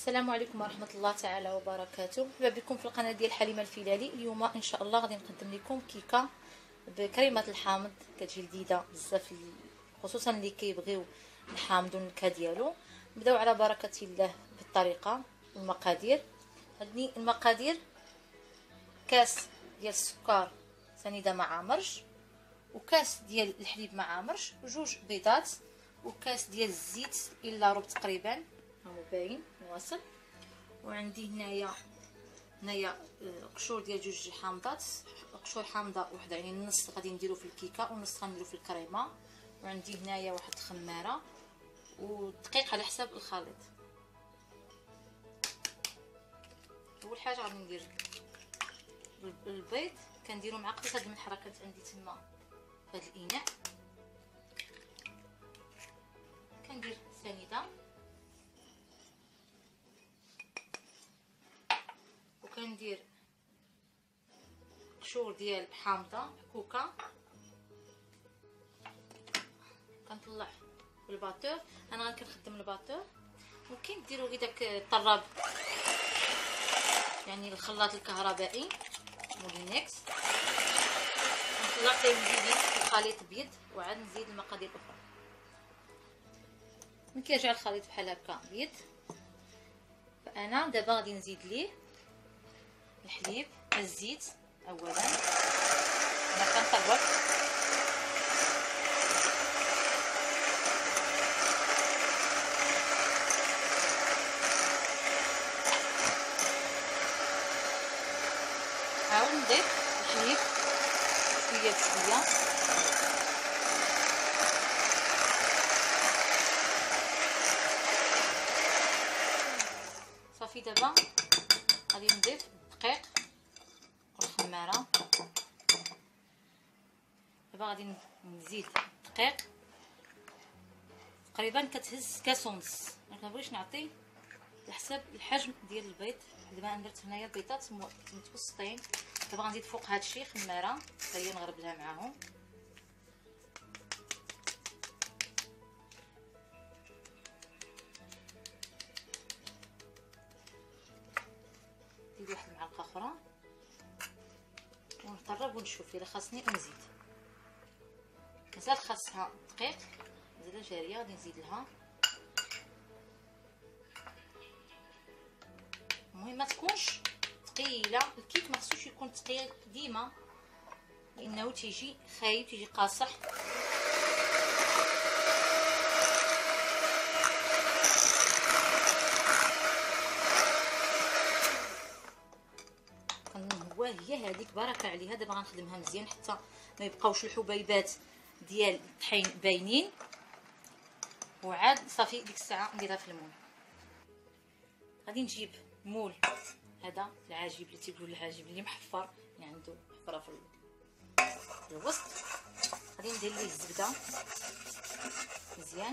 السلام عليكم ورحمه الله تعالى وبركاته. مرحبا بكم في القناه ديال حليمه الفيلالي. اليوم ان شاء الله غادي نقدم لكم كيكه بكريمه الحامض، كتجي لذيذه بزاف خصوصا اللي كيبغيو الحامض والنكهه ديالو. نبداو على بركه الله بالطريقه والمقادير. هذني المقادير: كاس ديال السكر سنيده مع مرج، وكاس ديال الحليب مع مرج، وجوج بيضات، وكاس ديال الزيت الا ربع تقريبا، ها هو باين واصل. وعندي هنايا قشور ديال جوج حامضات، قشور حامضه وحده، يعني النص غادي نديرو في الكيكه والنص غنديرو في الكريمه. وعندي هنايا واحد الخماره ودقيق على حساب الخليط. اول حاجه غادي ندير البيض، كنديرو معلقه هاد الملح راه كانت عندي تما في هاد الاناء. كندير سنيده وكندير قشور ديال حامضه حكوكه. كنطلع الباتور، انا كنخدم الباتور. ممكن ديروا داك الطراب، يعني الخلاط الكهربائي مولينكس. نطلع حتى نزيد الخليط بيض وعاد نزيد المقادير الاخرى. ملي كيرجع الخليط بحال هكا بيض، فانا دابا غادي نزيد ليه الحليب الزيت. اولا انا كنطرب عاود نضيف الحليب شويه بشويه. صافي دابا غادي نضيف الدقيق والخماره. دابا غادي نزيد الدقيق تقريبا كتهز كاس ونص. ما كنبغيش نعطي على حساب الحجم ديال البيض. دابا انا درت هنايا بيضات متوسطين. دابا غنزيد فوق هادشي خماره حتى هي نغربلها معاهم. نزيد واحد المعلقه اخرى ونقرب ونشوف الا خاصني نزيد. مازال خاصها دقيق، مازال جاريه، غادي نزيد لها. المهم ما تكونش ثقيله، الكيك ما خصوش يكون ثقيل ديما لانه تيجي خايب، تيجي قاصح. هي هذيك بركه عليها. دابا غنخدمها مزيان حتى ما يبقاوش الحبيبات ديال الطحين باينين، وعاد صافي ديك الساعه نديرها في المول. غادي نجيب مول هذا العجيب اللي تيقولوا العجيب اللي محفر، يعني عنده حفره في الوسط. غادي ندير ليه الزبده مزيان.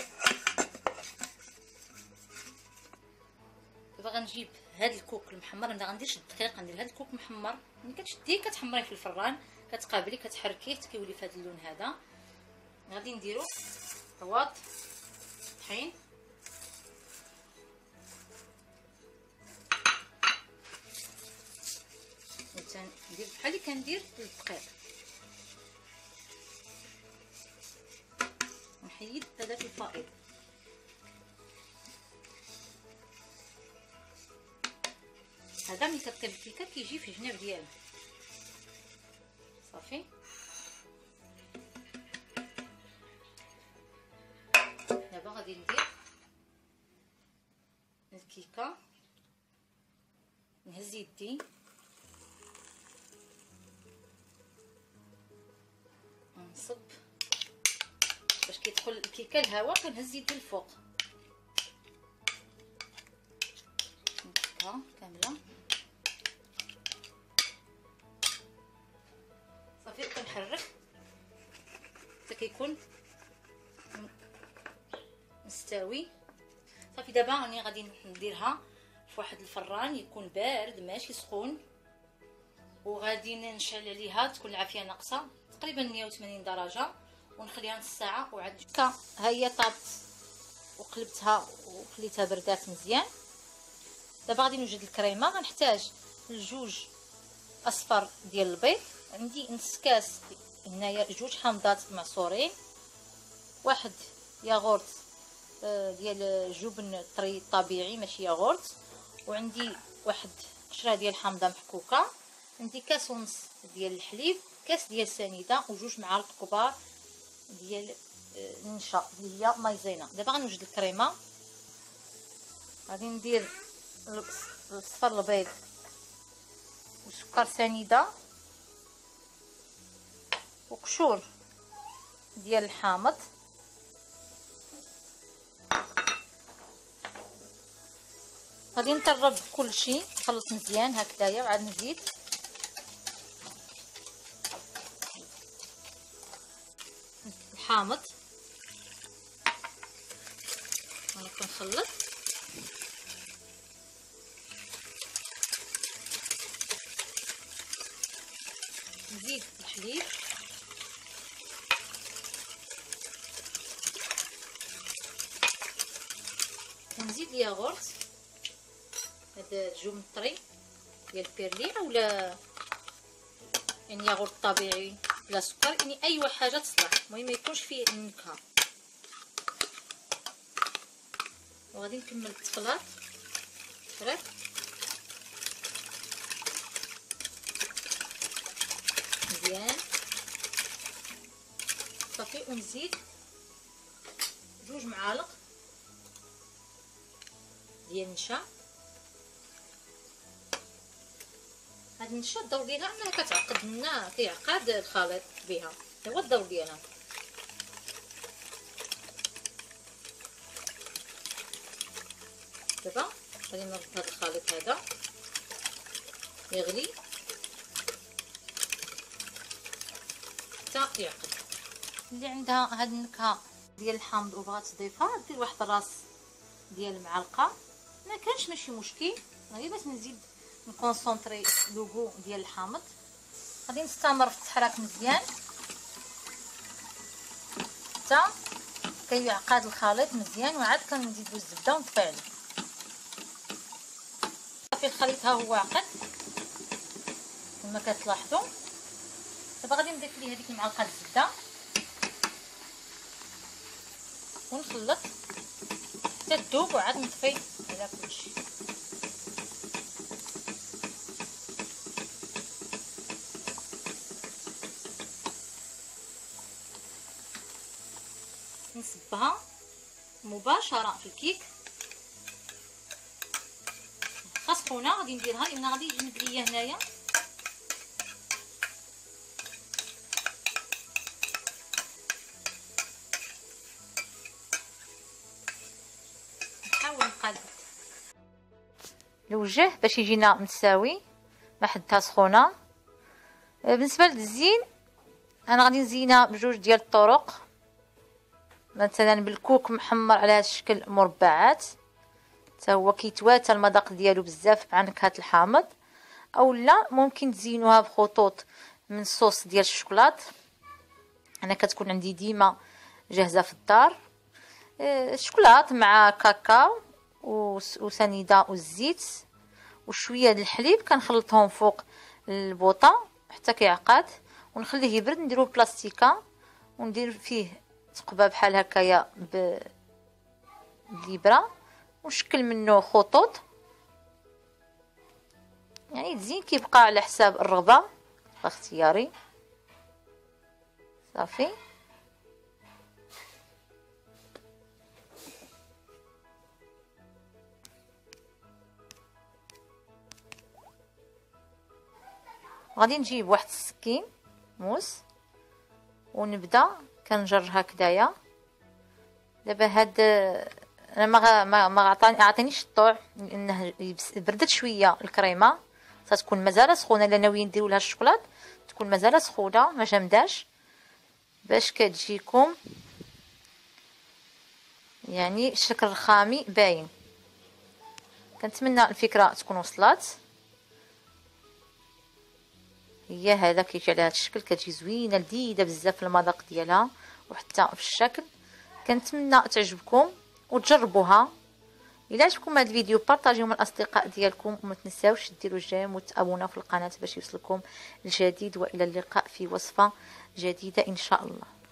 دابا غنجيب هذا الكوك المحمر، ما غنديرش الدقيق، غندير هذا الكوك محمر. ملي كتشديه كتحمريه في الفران، كتقابليه كتحركيه كيولي في هذا اللون هذا. غادي نديرو حواض طحين ندير بحال اللي كندير الدقيق. نحيد هذاك الفائض. هذا ملي كتطيب الكيكه كيجي في الجناب ديالها. صافي دابا غادي ندير الكيكه. نهز يدي ونصب باش كيدخل الكيكه الهواء. كنهز يدي الفوق هكا كامله. صافي كنحرك حتى كيكون مستوي. صافي دابا راني غادي نديرها في واحد الفران يكون بارد ماشي سخون، وغادي نشعل عليها تكون العافيه ناقصه تقريبا 180 درجه، ونخليها نص ساعه. وعاد ها هي طابت وقلبتها وخليتها بردات مزيان. دابا غادي نوجد الكريمه. غنحتاج جوج اصفر ديال البيض، عندي نص كاس هنايا جوج حامضات معصورين، واحد ياغورت ديال جبن طري طبيعي ماشي ياغورت، وعندي واحد قشره ديال حامضه محكوكه، عندي كاس ونص ديال الحليب، كاس ديال سنيده، وجوج معالق كبار ديال النشا اللي هي مايزينا. دابا غنوجد الكريمه. غادي ندير الصفر البيض وسكر سنيده وقشور ديال الحامض، غادي نطرب كلشي نخلط مزيان هكذايا، وعاد نزيد الحامض انا كنخلط، نزيد الحليب ونزيد الياغورت، هذا الجبن الطري ديال بيرلي اولا يعني ياغورت طبيعي بلا سكر، يعني اي حاجه تصلح، المهم ما يكونش فيه النكهه. وغادي نكمل التخلاط فريق مزيان صافي، ونزيد جوج معالق ديال النشا. هاد النشا الدور ديالها انها كتعقد لنا، كيعقد الخليط بها، هو الدور ديالها. دابا غادي نرد هاد الخليط هذا يغلي حتى يعقد. اللي عندها هاد النكهه ديال الحامض وبغات تضيفها دير واحد الراس ديال المعلقه، ما كانش ماشي مشكل، غير باش نزيد نكونسونطري لوغو ديال الحامض. غادي نستمر في التحراك مزيان حتى كيعقد الخليط مزيان، وعاد كنزيدو الزبده ونطفي عليه. صافي الخليط ها هو عقد كما كتلاحظوا. دابا غادي نضيف ليه هذيك المعلقه الزبده ونخلط حتى تذوب، وعاد نطفي على كلشي. نصبها مباشره في الكيك سخونه، غادي نديرها لان غادي يجمد ليا هنايا. نحاول نقاد الوجه باش يجينا متساوي، ما حدها سخونه. بالنسبه للزين انا غادي نزينها بجوج ديال الطرق، مثلا بالكوك محمر على هذا الشكل مربعات، حتى هو كيتواتى المذاق ديالو بزاف مع نكهه الحامض، اولا ممكن تزينوها بخطوط من الصوص ديال الشوكولات، انا كتكون عندي ديما جاهزه في الدار. الشوكولات مع كاكاو وسنيده والزيت وشويه د الحليب، كنخلطهم فوق البوطه حتى كيعقد ونخليه يبرد. نديروه بلاستيكه وندير فيه تقبه بحال هكايا بالابره ونشكل منه خطوط، يعني تزين كيبقى على حساب الرغبه اختياري. صافي غادي نجيب واحد السكين موس ونبدا كنجر هكذايا. دابا هاد انا ما عطينيش الطوع لانه بردت شويه الكريمه، تتكون مازال سخونه، الا ناويين نديروا لها الشوكولات تكون مازال سخونه ما جمداش، باش كتجيكم يعني الشكل الخامي باين. كنتمنى الفكره تكون وصلات. هي هذا كيجي على هذا الشكل، كتجي زوينه لذيذه بزاف في المذاق ديالها وحتى في الشكل. كنتمنى تعجبكم وتجربوها. الا عجبكم هذا الفيديو بارطاجيوه مع الاصدقاء ديالكم، وما تنساوش ديروا جيم وتابوناو في القناه باش يوصلكم الجديد، والى اللقاء في وصفه جديده ان شاء الله.